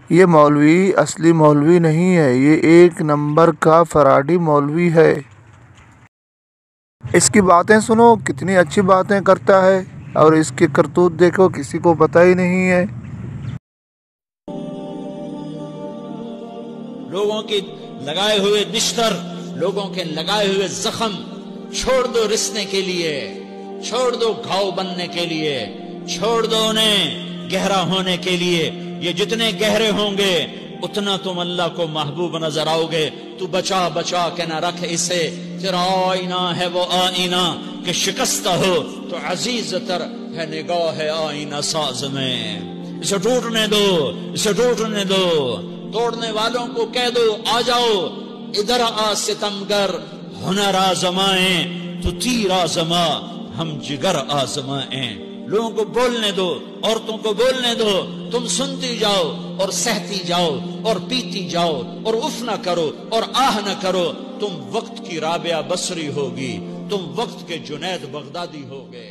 یہ مولوی اصلی مولوی نہیں ہے، یہ ایک نمبر کا فراڈی مولوی ہے۔ اس کی باتیں سنو، کتنی اچھی باتیں کرتا ہے، اور اس کی کرتوت دیکھو، کسی کو پتہ ہی نہیں ہے۔ لوگوں کے لگائے ہوئے نشتر، لوگوں کے لگائے ہوئے زخم چھوڑ دو رسنے کے لیے، چھوڑ دو گھاؤ بننے کے لیے، چھوڑ دو انہیں گہرا ہونے کے لیے۔ یہ جتنے گہرے ہوں گے اتنا تم اللہ کو محبوب نظر آؤ گے۔ تو بچا بچا کے نہ رکھ اسے، تیرا آئینہ ہے وہ آئینہ کہ شکستہ ہو تو عزیز تر ہے نگاہ آئینہ ساز میں۔ اسے ٹوٹنے دو، اسے ٹوٹنے دو۔ توڑنے والوں کو کہہ دو آ جاؤ ادھر آ ستمگر، ہنر آزمائیں تو تیر آزما، ہم جگر آزمائیں۔ لوگوں کو بولنے دو، عورتوں کو بولنے دو، تم سنتی جاؤ اور سہتی جاؤ اور پیتی جاؤ اور اف نہ کرو اور آہ نہ کرو۔ تم وقت کی رابعہ بصری ہوگی، تم وقت کے جنید بغدادی ہوگے۔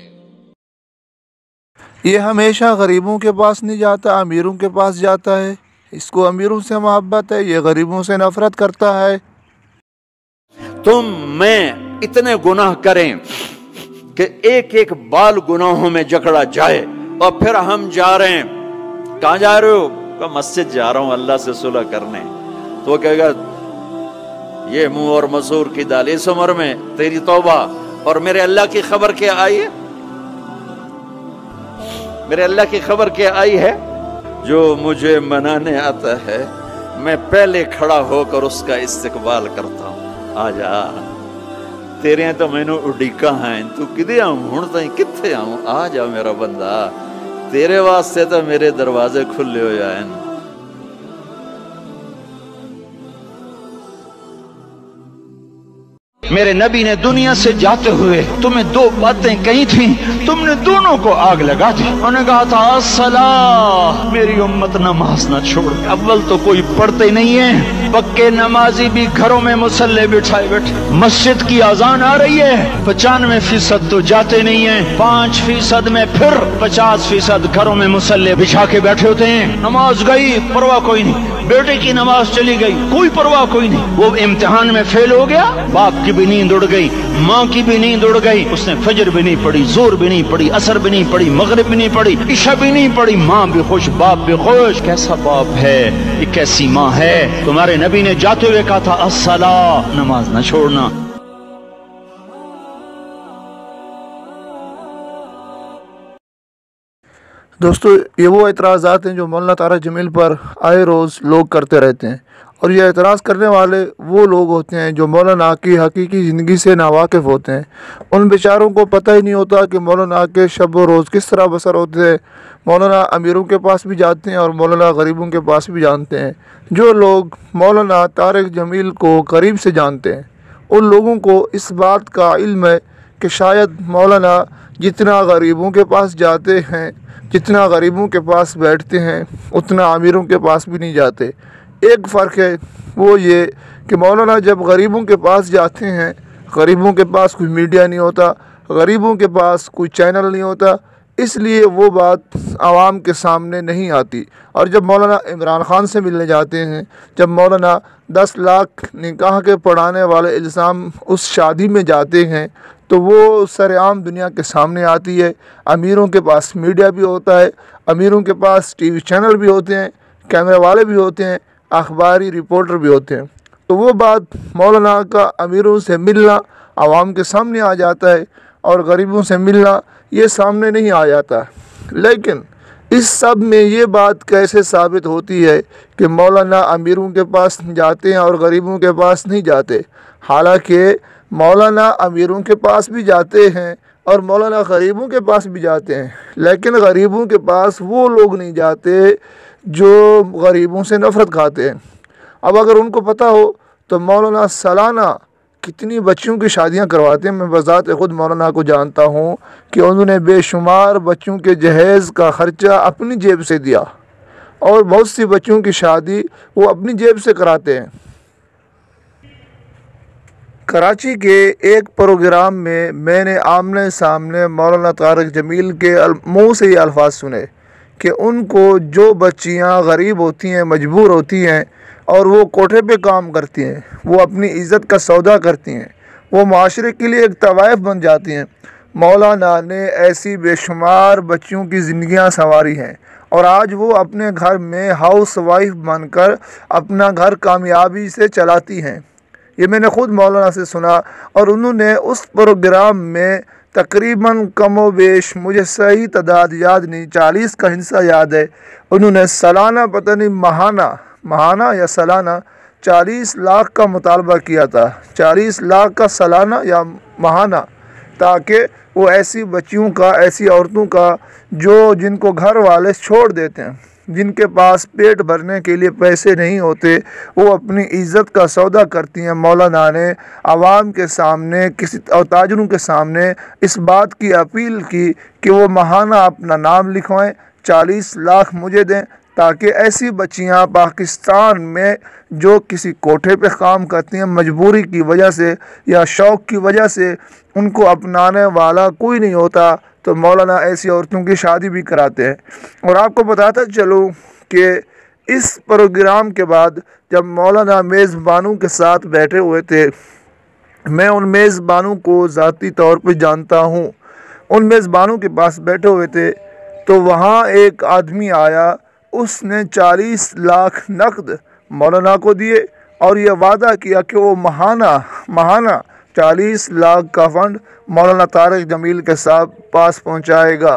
یہ ہمیشہ غریبوں کے پاس نہیں جاتا، امیروں کے پاس جاتا ہے۔ اس کو امیروں سے محبت ہے، یہ غریبوں سے نفرت کرتا ہے۔ تم میں اتنے گناہ کریں کہ ایک ایک بال گناہوں میں جکڑا جائے، اور پھر ہم جا رہے ہیں۔ کہاں جا رہے ہو؟ کہ مسجد جا رہا ہوں اللہ سے صلح کرنے۔ تو وہ کہے گا یہ منہ اور مسور کی دال، اس عمر میں تیری توبہ، اور میرے اللہ کی خبر کیا آئی ہے؟ میرے اللہ کی خبر کیا آئی ہے؟ جو مجھے منانے آتا ہے میں پہلے کھڑا ہو کر اس کا استقبال کرتا ہوں۔ آ جا، تیرے تو میں نے اڈیکا ہیں، تو کدے آؤں ہوں تو کتھے آؤں؟ آ جا میرا بندہ، تیرے واسطے تو میرے دروازے کھلے ہو جائیں۔ میرے نبی نے دنیا سے جاتے ہوئے تمہیں دو باتیں کہی تھیں، تم نے دونوں کو آگ لگا دی۔ انہوں نے کہا تھا الصلاۃ، میری امت نماز نہ چھوڑ۔ اول تو کوئی پڑھتے نہیں ہے، پکے نمازی بھی گھروں میں مصلے بٹھائے بیٹھے۔ مسجد کی اذان آ رہی ہے، 95% تو جاتے نہیں ہیں، 5% میں پھر 50% گھروں میں مصلے بچھا کے بیٹھے ہوتے ہیں۔ نماز گئی، پرواہ کوئی نہیں۔ بیٹے کی نماز چلی گئی، کوئی پرواہ کوئی نہیں۔ وہ امتحان میں فیل ہو گیا، باپ کی بھی نیند اڑ گئی، ماں کی بھی نیند اڑ گئی، اس نے فجر بھی نہیں پڑھی، زور بھی نہیں پڑھی، عصر بھی نہیں پڑھی، مغرب بھی نہیں پڑھی، عشاء بھی نہیں پڑھی۔ ماں بھی خوش، باپ بھی خوش۔ کیسا باپ ہے یہ، کیسی ماں ہے؟ تمہارے نبی نے جاتے ہوئے کہا تھا الصلاۃ، نماز نہ چھوڑنا۔ دوستو، یہ وہ اعتراضات ہیں جو مولانا طارق جمیل پر آئے روز لوگ کرتے رہتے ہیں، اور یہ اعتراض کرنے والے وہ لوگ ہوتے ہیں جو مولانا کی حقیقی زندگی سے ناواقف ہوتے ہیں۔ ان بیچاروں کو پتہ ہی نہیں ہوتا کہ مولانا کے شب و روز کس طرح بسر ہوتے ہیں۔ مولانا امیروں کے پاس بھی جاتے ہیں اور مولانا غریبوں کے پاس بھی جانتے ہیں۔ جو لوگ مولانا طارق جمیل کو قریب سے جانتے ہیں، ان لوگوں کو اس بات کا علم ہے کہ شاید مولانا جتنا غریبوں کے پاس جاتے ہیں، جتنا غریبوں کے پاس بیٹھتے ہیں، اتنا امیروں کے پاس بھی نہیں جاتے۔ ایک فرق ہے، وہ یہ کہ مولانا جب غریبوں کے پاس جاتے ہیں، غریبوں کے پاس کوئی میڈیا نہیں ہوتا، غریبوں کے پاس کوئی چینل نہیں ہوتا، اس لیے وہ بات عوام کے سامنے نہیں آتی۔ اور جب مولانا عمران خان سے ملنے جاتے ہیں، جب مولانا 10 لاکھ نکاح کے پڑھانے والے الزام اس شادی میں جاتے ہیں، تو وہ سر عام دنیا کے سامنے آتی ہے۔ امیروں کے پاس میڈیا بھی ہوتا ہے، امیروں کے پاس ٹی وی چینل بھی ہوتے ہیں، کیمرے والے بھی ہوتے ہیں، اخباری رپورٹر بھی ہوتے ہیں۔ تو وہ بات مولانا کا امیروں سے ملنا عوام کے سامنے آ جاتا ہے، اور غریبوں سے ملنا یہ سامنے نہیں آ جاتا۔ لیکن اس سب میں یہ بات کیسے ثابت ہوتی ہے کہ مولانا امیروں کے پاس جاتے ہیں اور غریبوں کے پاس نہیں جاتے؟ حالانکہ مولانا امیروں کے پاس بھی جاتے ہیں اور مولانا غریبوں کے پاس بھی جاتے ہیں، لیکن غریبوں کے پاس وہ لوگ نہیں جاتے جو غریبوں سے نفرت کھاتے ہیں۔ اب اگر ان کو پتہ ہو تو مولانا سالانہ کتنی بچیوں کی شادیاں کرواتے ہیں۔ میں بذات خود مولانا کو جانتا ہوں کہ انہوں نے بے شمار بچوں کے جہیز کا خرچہ اپنی جیب سے دیا، اور بہت سی بچیوں کی شادی وہ اپنی جیب سے کراتے ہیں۔ کراچی کے ایک پروگرام میں نے آمنے سامنے مولانا طارق جمیل کے منہ سے یہ الفاظ سنے کہ ان کو جو بچیاں غریب ہوتی ہیں، مجبور ہوتی ہیں اور وہ کوٹھے پہ کام کرتی ہیں، وہ اپنی عزت کا سودا کرتی ہیں، وہ معاشرے کے لیے ایک طوائف بن جاتی ہیں، مولانا نے ایسی بے شمار بچیوں کی زندگیاں سنواری ہیں، اور آج وہ اپنے گھر میں ہاؤس وائف بن کر اپنا گھر کامیابی سے چلاتی ہیں۔ یہ میں نے خود مولانا سے سنا، اور انہوں نے اس پروگرام میں تقریباً کم و بیش، مجھے صحیح تعداد یاد نہیں، 40 کا حصہ یاد ہے، انہوں نے سالانہ پتہ نہیں ماہانہ یا سالانہ 40 لاکھ کا مطالبہ کیا تھا، 40 لاکھ کا سالانہ یا ماہانہ، تاکہ وہ ایسی بچیوں کا، ایسی عورتوں کا جن کو گھر والے چھوڑ دیتے ہیں، جن کے پاس پیٹ بھرنے کے لیے پیسے نہیں ہوتے، وہ اپنی عزت کا سودا کرتی ہیں۔ مولانا نے عوام کے سامنے اور تاجروں کے سامنے اس بات کی اپیل کی کہ وہ ماہانہ اپنا نام لکھوائیں، 40 لاکھ مجھے دیں، تاکہ ایسی بچیاں پاکستان میں جو کسی کوٹھے پہ کام کرتی ہیں، مجبوری کی وجہ سے یا شوق کی وجہ سے، ان کو اپنانے والا کوئی نہیں ہوتا، تو مولانا ایسی عورتوں کی شادی بھی کراتے ہیں۔ اور آپ کو بتاتا چلوں کہ اس پروگرام کے بعد جب مولانا میزبانوں کے ساتھ بیٹھے ہوئے تھے، میں ان میزبانوں کو ذاتی طور پہ جانتا ہوں، ان میزبانوں کے پاس بیٹھے ہوئے تھے، تو وہاں ایک آدمی آیا، اس نے 40 لاکھ نقد مولانا کو دیے اور یہ وعدہ کیا کہ وہ ماہانہ 40 لاکھ کا فنڈ مولانا طارق جمیل کے پاس پہنچائے گا۔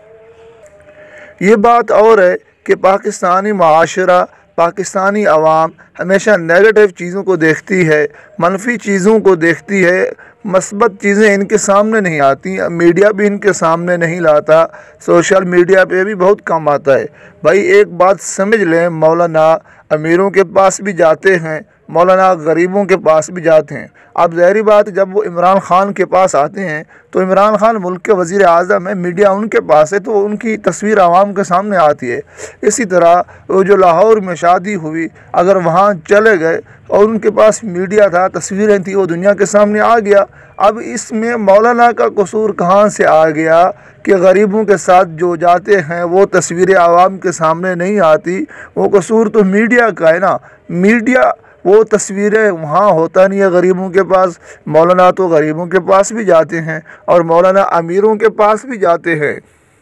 یہ بات اور ہے کہ پاکستانی معاشرہ، پاکستانی عوام ہمیشہ نیگیٹو چیزوں کو دیکھتی ہے، منفی چیزوں کو دیکھتی ہے، مثبت چیزیں ان کے سامنے نہیں آتی، میڈیا بھی ان کے سامنے نہیں لاتا، سوشل میڈیا پہ بھی بہت کم آتا ہے۔ بھائی ایک بات سمجھ لیں، مولانا امیروں کے پاس بھی جاتے ہیں، مولانا غریبوں کے پاس بھی جاتے ہیں۔ اب ظاہری بات جب وہ عمران خان کے پاس آتے ہیں تو عمران خان ملک کے وزیر اعظم ہے، میڈیا ان کے پاس ہے تو ان کی تصویر عوام کے سامنے آتی ہے۔ اسی طرح وہ جو لاہور میں شادی ہوئی، اگر وہاں چلے گئے اور ان کے پاس میڈیا تھا، تصویریں تھیں، وہ دنیا کے سامنے آ گیا۔ اب اس میں مولانا کا قصور کہاں سے آ گیا کہ غریبوں کے ساتھ جو جاتے ہیں وہ تصویریں عوام کے سامنے نہیں آتی؟ وہ قصور تو میڈیا کا ہے نا، میڈیا وہ تصویریں وہاں ہوتا نہیں ہے غریبوں کے پاس۔ مولانا تو غریبوں کے پاس بھی جاتے ہیں اور مولانا امیروں کے پاس بھی جاتے ہیں۔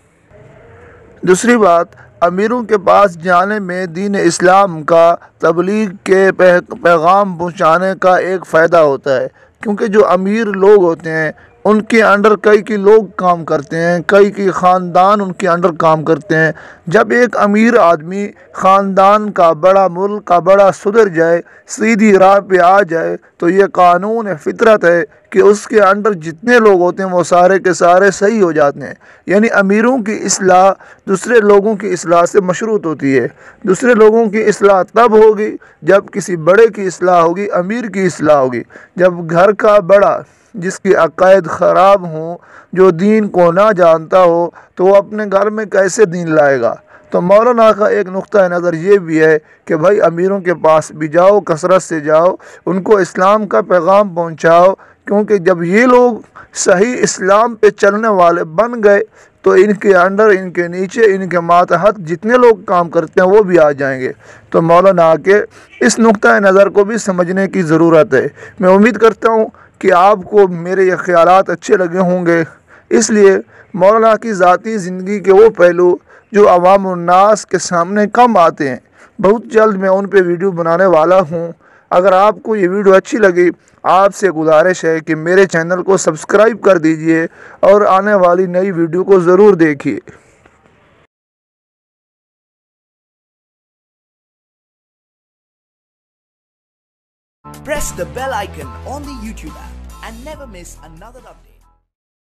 دوسری بات، امیروں کے پاس جانے میں دین اسلام کا تبلیغ کے پیغام پہنچانے کا ایک فائدہ ہوتا ہے، کیونکہ جو امیر لوگ ہوتے ہیں ان کے انڈر کئی لوگ کام کرتے ہیں، کئی خاندان ان کے انڈر کام کرتے ہیں۔ جب ایک امیر آدمی خاندان کا بڑا، ملک کا بڑا سدھر جائے، سیدھی راہ پہ آ جائے، تو یہ قانون فطرت ہے کہ اس کے انڈر جتنے لوگ ہوتے ہیں وہ سارے کے سارے صحیح ہو جاتے ہیں۔ یعنی امیروں کی اصلاح دوسرے لوگوں کی اصلاح سے مشروط ہوتی ہے۔ دوسرے لوگوں کی اصلاح تب ہوگی جب کسی بڑے کی اصلاح ہوگی، امیر کی اصلاح ہوگی۔ جب گھر کا بڑا جس کی عقائد خراب ہوں، جو دین کو نہ جانتا ہو، تو وہ اپنے گھر میں کیسے دین لائے گا؟ تو مولانا کا ایک نقطہ نظر یہ بھی ہے کہ بھائی امیروں کے پاس بھی جاؤ، کثرت سے جاؤ، ان کو اسلام کا پیغام پہنچاؤ، کیونکہ جب یہ لوگ صحیح اسلام پہ چلنے والے بن گئے تو ان کے انڈر، ان کے نیچے، ان کے ماتحت جتنے لوگ کام کرتے ہیں وہ بھی آ جائیں گے۔ تو مولانا کے اس نقطہ نظر کو بھی سمجھنے کی ضرورت ہے۔ میں امید کرتا ہوں کہ آپ کو میرے یہ خیالات اچھے لگے ہوں گے۔ اس لیے مولانا کی ذاتی زندگی کے وہ پہلو جو عوام الناس کے سامنے کم آتے ہیں، بہت جلد میں ان پہ ویڈیو بنانے والا ہوں۔ اگر آپ کو یہ ویڈیو اچھی لگی، آپ سے گزارش ہے کہ میرے چینل کو سبسکرائب کر دیجئے اور آنے والی نئی ویڈیو کو ضرور دیکھیے۔ Press the bell icon on the YouTube app and never miss another update.